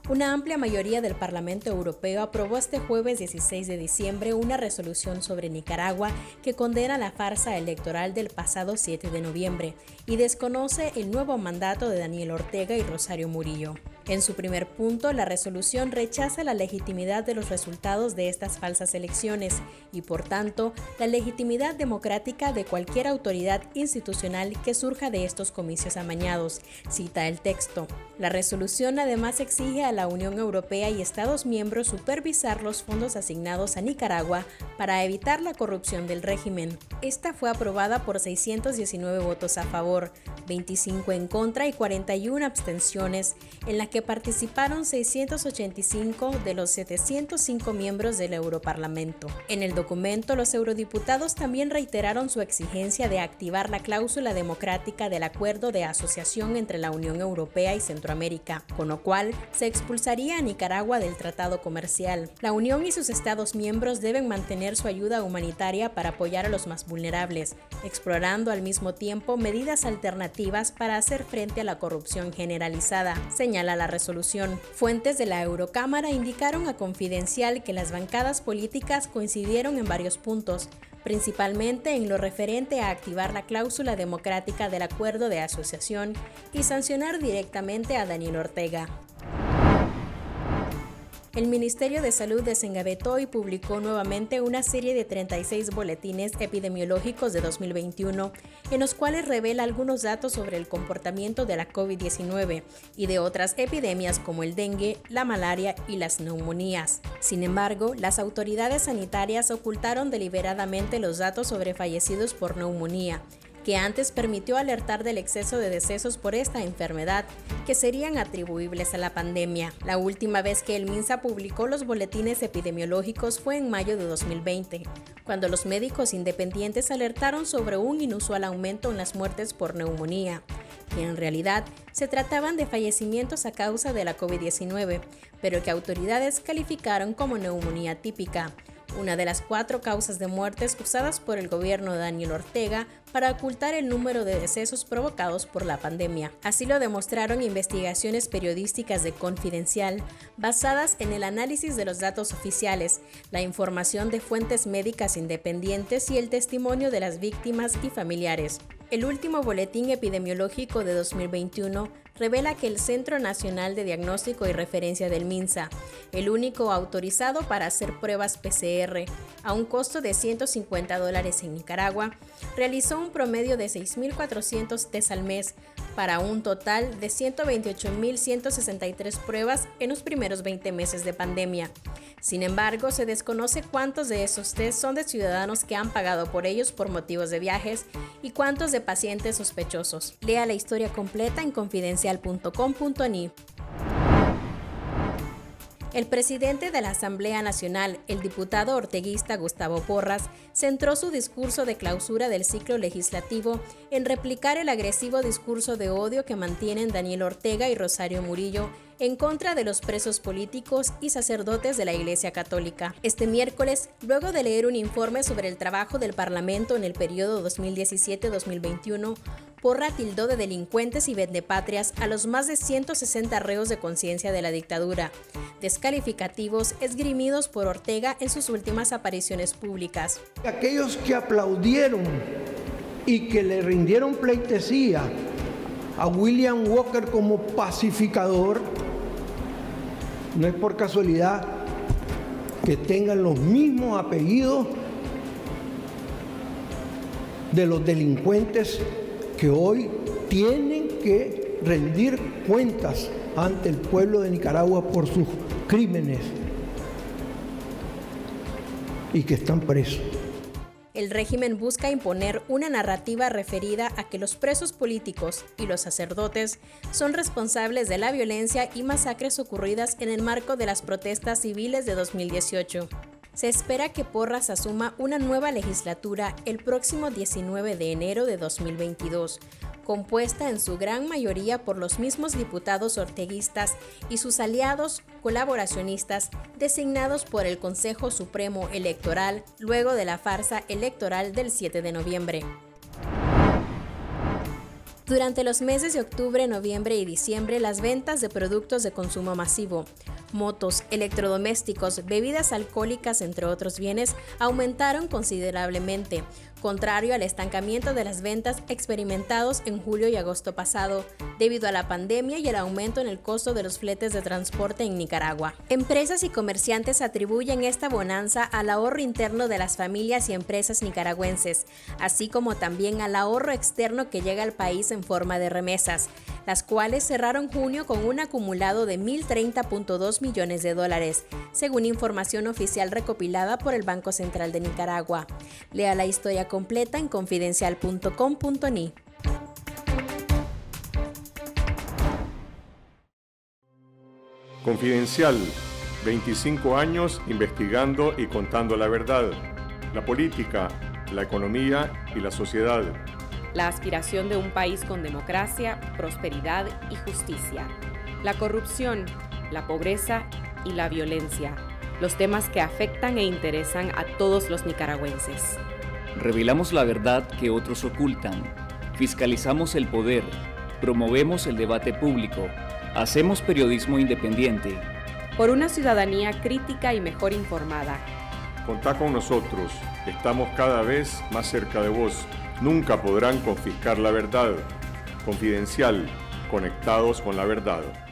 Una amplia mayoría del Parlamento Europeo aprobó este jueves 16 de diciembre una resolución sobre Nicaragua que condena la farsa electoral del pasado 7 de noviembre y desconoce el nuevo mandato de Daniel Ortega y Rosario Murillo. En su primer punto, la resolución rechaza la legitimidad de los resultados de estas falsas elecciones y, por tanto, la legitimidad democrática de cualquier autoridad institucional que surja de estos comicios amañados, cita el texto. La resolución además exige a la Unión Europea y Estados miembros supervisar los fondos asignados a Nicaragua para evitar la corrupción del régimen. Esta fue aprobada por 619 votos a favor, 25 en contra y 41 abstenciones, en la que participaron 685 de los 705 miembros del Europarlamento. En el documento, los eurodiputados también reiteraron su exigencia de activar la cláusula democrática del Acuerdo de Asociación entre la Unión Europea y Centroamérica, con lo cual se expulsaría a Nicaragua del tratado comercial. La Unión y sus Estados miembros deben mantener su ayuda humanitaria para apoyar a los más vulnerables, explorando al mismo tiempo medidas alternativas para hacer frente a la corrupción generalizada, señala la resolución. Fuentes de la Eurocámara indicaron a Confidencial que las bancadas políticas coincidieron en varios puntos, principalmente en lo referente a activar la cláusula democrática del Acuerdo de Asociación y sancionar directamente a Daniel Ortega. El Ministerio de Salud desengavetó y publicó nuevamente una serie de 36 boletines epidemiológicos de 2021, en los cuales revela algunos datos sobre el comportamiento de la COVID-19 y de otras epidemias como el dengue, la malaria y las neumonías. Sin embargo, las autoridades sanitarias ocultaron deliberadamente los datos sobre fallecidos por neumonía, que antes permitió alertar del exceso de decesos por esta enfermedad que serían atribuibles a la pandemia. La última vez que el MINSA publicó los boletines epidemiológicos fue en mayo de 2020, cuando los médicos independientes alertaron sobre un inusual aumento en las muertes por neumonía, que en realidad se trataban de fallecimientos a causa de la COVID-19, pero que autoridades calificaron como neumonía típica, una de las 4 causas de muertes usadas por el gobierno de Daniel Ortega para ocultar el número de decesos provocados por la pandemia. Así lo demostraron investigaciones periodísticas de Confidencial, basadas en el análisis de los datos oficiales, la información de fuentes médicas independientes y el testimonio de las víctimas y familiares. El último boletín epidemiológico de 2021 revela que el Centro Nacional de Diagnóstico y Referencia del MINSA, el único autorizado para hacer pruebas PCR a un costo de $150 en Nicaragua, realizó un promedio de 6.400 test al mes para un total de 128.163 pruebas en los primeros 20 meses de pandemia. Sin embargo, se desconoce cuántos de esos test son de ciudadanos que han pagado por ellos por motivos de viajes y cuántos de pacientes sospechosos. Lea la historia completa en confidencial.com.ni. El presidente de la Asamblea Nacional, el diputado orteguista Gustavo Porras, centró su discurso de clausura del ciclo legislativo en replicar el agresivo discurso de odio que mantienen Daniel Ortega y Rosario Murillo en contra de los presos políticos y sacerdotes de la Iglesia Católica. Este miércoles, luego de leer un informe sobre el trabajo del Parlamento en el periodo 2017-2021, Porra tildó de delincuentes y vendepatrias a los más de 160 reos de conciencia de la dictadura, descalificativos esgrimidos por Ortega en sus últimas apariciones públicas. Aquellos que aplaudieron y que le rindieron pleitesía a William Walker como pacificador, no es por casualidad que tengan los mismos apellidos de los delincuentes que hoy tienen que rendir cuentas ante el pueblo de Nicaragua por sus crímenes y que están presos. El régimen busca imponer una narrativa referida a que los presos políticos y los sacerdotes son responsables de la violencia y masacres ocurridas en el marco de las protestas civiles de 2018. Se espera que Porras asuma una nueva legislatura el próximo 19 de enero de 2022, compuesta en su gran mayoría por los mismos diputados orteguistas y sus aliados colaboracionistas designados por el Consejo Supremo Electoral luego de la farsa electoral del 7 de noviembre. Durante los meses de octubre, noviembre y diciembre, las ventas de productos de consumo masivo, motos, electrodomésticos, bebidas alcohólicas, entre otros bienes, aumentaron considerablemente, contrario al estancamiento de las ventas experimentados en julio y agosto pasado, debido a la pandemia y el aumento en el costo de los fletes de transporte en Nicaragua. Empresas y comerciantes atribuyen esta bonanza al ahorro interno de las familias y empresas nicaragüenses, así como también al ahorro externo que llega al país en forma de remesas, las cuales cerraron junio con un acumulado de 1.030.2 millones de dólares, según información oficial recopilada por el Banco Central de Nicaragua. Lea la historia completa en confidencial.com.ni. Confidencial, 25 años investigando y contando la verdad, la política, la economía y la sociedad. La aspiración de un país con democracia, prosperidad y justicia. La corrupción, la pobreza y la violencia. Los temas que afectan e interesan a todos los nicaragüenses. Revelamos la verdad que otros ocultan. Fiscalizamos el poder. Promovemos el debate público. Hacemos periodismo independiente. Por una ciudadanía crítica y mejor informada. Contá con nosotros. Estamos cada vez más cerca de vos. Nunca podrán confiscar la verdad. Confidencial, conectados con la verdad.